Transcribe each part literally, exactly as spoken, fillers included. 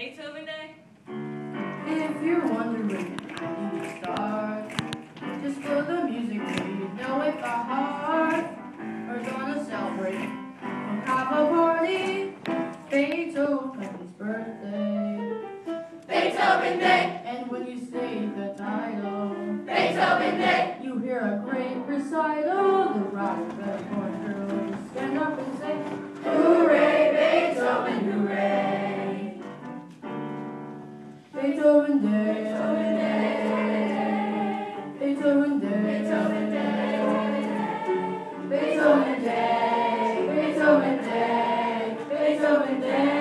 Beethoven Day? If you're wondering how you start, just for the music you know it by heart. We're gonna celebrate, we'll have a party, Beethoven's birthday. Beethoven Day! And when you say the title, Beethoven Day! you hear a great recital. The rock band girls stand up and say, Hooray, Beethoven, hooray! Beethoven Day, Beethoven Day, Beethoven Day, Beethoven Day, Beethoven Day, Beethoven Day, Beethoven Day.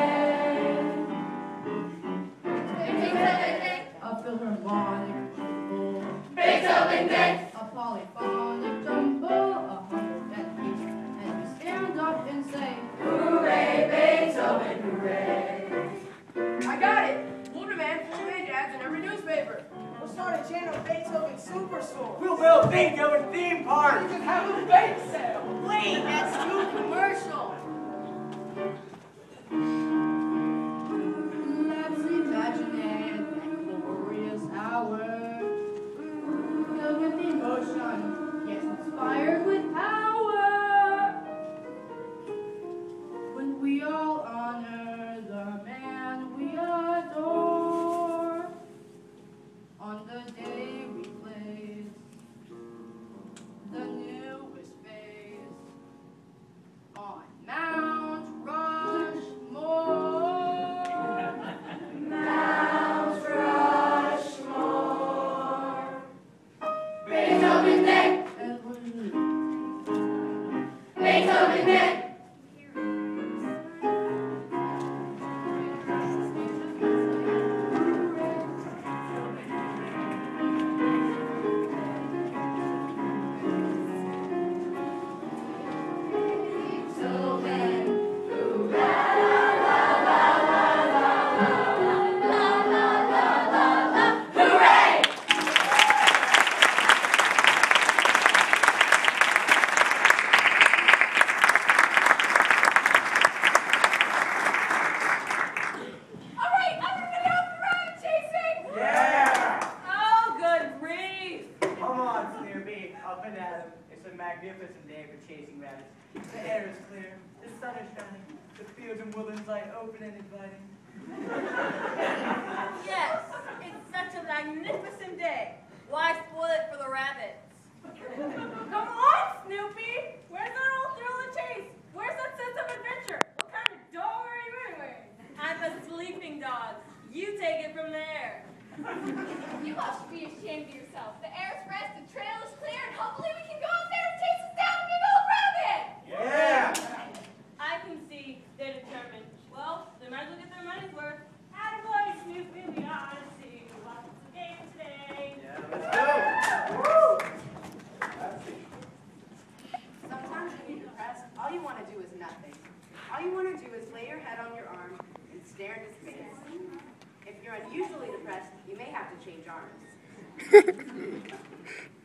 Beethoven Day, A philharmonic jumble, Beethoven Day, a polyphonic jumble, a humble and peace, and we stand up and say, hooray, Beethoven, hooray! I got it! We'll demand full-page ads in every newspaper. We'll start a chain of Beethoven superstores. We'll build a Beethoven theme park. We can have a bake sale. wait, that's too commercial. Let's imagine it, a glorious hour, filled with emotion, yes, inspired with power. When we all honor the man we adore, on the day we place the newest face on Mount Rushmore. Mount Rushmore. Beethoven Day, And when Beethoven Day. Beethoven, hooray! Hooray! All right, everybody off the rabbit chasing! Yeah! Oh, good grief! Come on, Snoopy. Up and at 'em. It's a magnificent day for chasing rabbits. The air is clear. The sun is shining. The fields and woodlands lie open and inviting. Yes, it's such a magnificent day. Why spoil it for the rabbits? Come on, Snoopy! Where's that old thrill of the chase? Where's that sense of adventure? What kind of dog are you anyway? I'm a sleeping dog. You take it from there. You all should be ashamed of yourself. The air is fresh, the trail is clear, and hopefully we can go out there and chase us down a big old rabbit! Yeah! I can see they're determined. Well, they might as well get their money's worth. Attaboy, Snoopy, we ought to see what's the game today. Yeah, let's go! Sometimes when you're depressed, all you want to do is nothing. All you want to do is lay your head on your arm and stare into space. If you're unusually depressed, you may have to change arms.